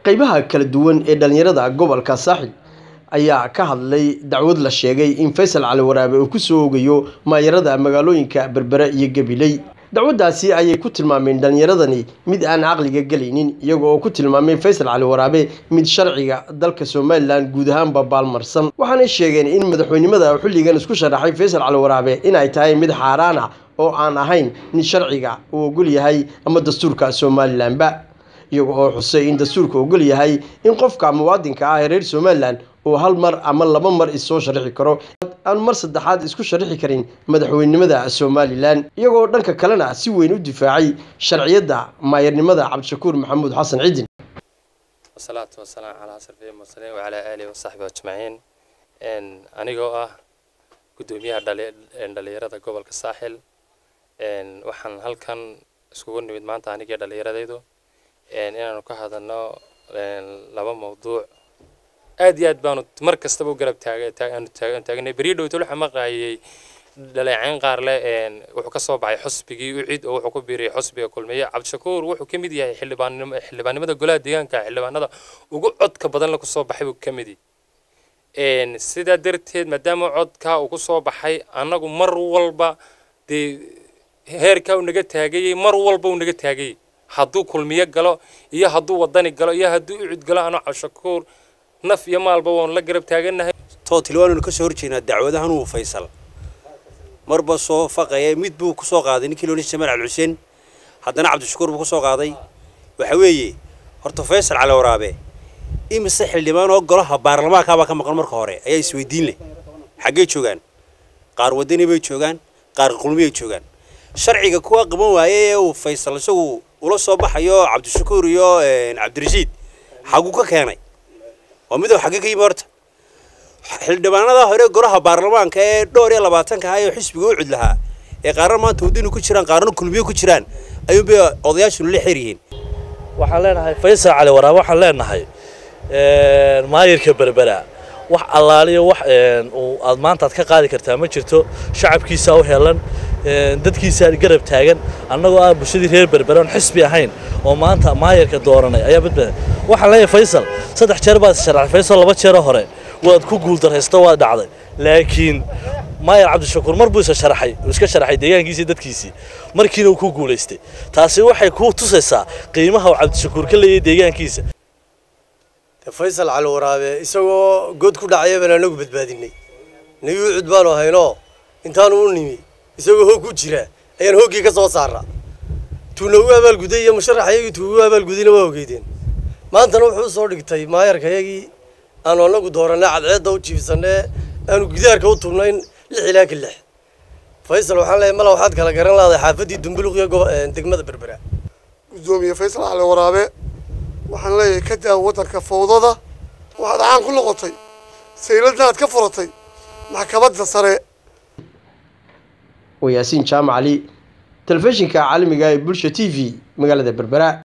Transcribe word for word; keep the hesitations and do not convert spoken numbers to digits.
qaybaha kala duwan ee dhalinyarada gobolka Saaxil ayaa ka hadlay dacwad la sheegay in Faysal Cali Waraabe uu ku soo ogayo maayarada magaalooyinka Berbera iyo Gabiley. dacwadaasi ayay ku tilmaameen dhalinyaradani mid aan aqliga galaynin, iyagoo ku tilmaamay Faysal Cali Waraabe mid sharciga dalka Soomaaliland guud ahaan baalmarsan. waxaana sheegeen in madaxweynimada xilligan isku sharaxay Faysal Cali Waraabe in ay tahay mid xaaraan ah oo aan ahayn in sharciga uu ogol yahay ama dastuurka Soomaaliland ba, iyagoo oo xusay in dastuurka ogol yahay in qofka muwaadinka ah ee reer Soomaaliland uu hal mar ama laba mar isoo sharxi karo aan mar saddexaad isku sharxi karin madaxweynimada Soomaaliland, iyagoo dhanka kalena si weyn u difaacay sharciyada maayarnimada Cabdishakuur Maxamuud Xasan Ciidin. wasalaatu wasalaam ala asrafil mursaliin wa ala aalihi wa sahbihi ajmaciin. in anigoo ah gudoomiyaha dhalinyarada gobolka Saaxil, in waxaan halkan iskugu nimid maanta aniga dhalinyaradaydu in inaanu ka hadalno laba mawduuc aad iyo aad baanu mar kastaba u garab taagnay. beriyo dhowto waxa maqaayay dhaleecayn qaar leh wuxuu ka soo baxay xusbigii u cid oo wuxuu ku biiray xusbiga kulmiye. Cabdishakuur wuxuu ka mid yahay xildhibaanimo xildhibaanimada golaha deegaanka xildhibaanada ugu codka badan la ku soo baxay uu ka mid yahay. sida darteed maadaama codka uu ku soo baxay anagu mar walba de heerka uu naga taagay mar walba uu naga taagay hadduu kulmiye galo iyo hadduu wadani galo iyo hadduu u cid galo ana Cabdishakuur naf iyo maalba waan la garab taaganahay. tootilwaanu ka soo horjeednaa dacwadahan uu Faysal marba soo faqay mid buu ku soo qaaday ninkii loo Jamaal Al Xuseen, haddana Cabdishakuur buu ku soo qaaday. waxa weeye horta Faysal Cali Waraabe imise xildhibaan oo golaha baarlamaanka ba ka maqan marka hore ayaa isweydiin leh xagee joogan, qaar wadani bay joogan, qaar qulmiyay joogan. sharciga kuwa qaban waayay uu Faysal isagu ula soo baxayo Cabdishakuur iyo Cabdirashiid xagu ka keenay waa mid oo xagee ka yimaarta xildhibaanada hore golaha baarlamaanka ee dhowr iyo labaatan ka ay xisbiga u cid lahaa ee qaarna maanta wadani ku jiraan qaarna kulmiye ku jiraan ayuu bay odayaashu la xiriireen. waxaan leenahay Faysal Cali Waraabe waxaan leenahay ee maayirka Berbera wax allaaliyo wax uu aad maanta ka qaadi kartaa ma jirto. shacabkiisa u heelan dadkiisa garab taagan annagoo ah bulshadii reer Berbera oo xisbi ahayn oo maanta maayirka dooranay ayaa badbaad. waxaan leeyahay Faysal saddex jeer baad sharaxay, Faysal laba jeer hore waad ku guul dareysto waa dhacday, laakiin maayir Cabdishakuur mar buu sharaxay oo iska sharaxay deegaankiisa dadkiisa markiina uu ku guuleystay. taasi waxay ku tusaysaa qiimaha uu Cabdishakuur ka leeyahay deegaankiisa. Faysal Cali Waraabe isagoo god ku dhacay baan anagu badbaadinay niyu cid baan hayno intaan uu nimi isagoo hoog ku jira ayaan hoogii ka soo saaraa tuuna u abaal guday iyo musharaxaygu tuu u abaal gudina waa ogeydeen. maantana wuxuu soo dhigtay maayarkayagii aan anagu dooranay cadceeda u jiifsanay aanu gidaarka u tubnayn lix ilaa lix. Faysal waxaan leeyahay mala waxaad kala garan lahayd xaafadii Dumbuluq iyo degmada Berbera. gudoomiye Faysal Cali Waraabe waxaan leeyahay ka daa wadanka fowdada waxaad caan ku noqotay sayladnaad ka furatay maxkamadda sare. وياسين جامع علي تلفزيون كعالمي جاي بولشة تي في مقالة بربراء.